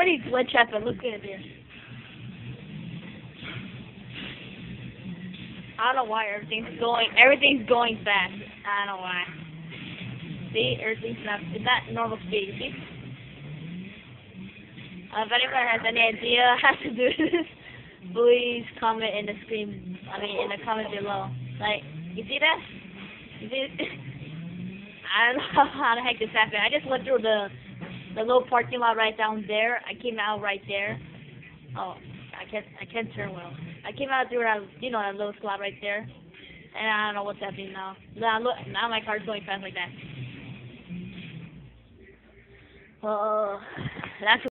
funny glitch happened. Look at it here. I don't know why everything's going fast. I don't know why. See, everything's not, it's not normal speed, see? If anyone has any idea how to do this, please comment in the in the comment below. Like, you see that? You see it? I don't know how the heck this happened. I just went through the little parking lot right down there. I came out right there. Oh, I can't turn well. I came out through that, that little slot right there. And I don't know what's happening now. Now my car's going fast like that. That's